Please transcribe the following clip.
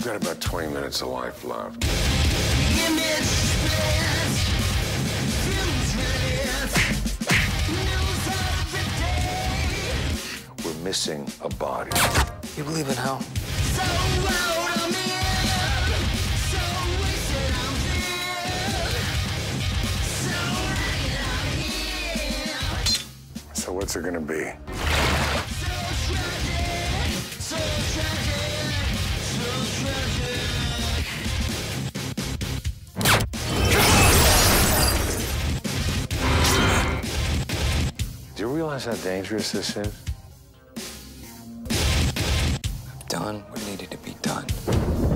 You've got about 20 minutes of life left. We're missing a body. You believe in hell? So what's it gonna be? Do you realize how dangerous this is? I've done what needed to be done.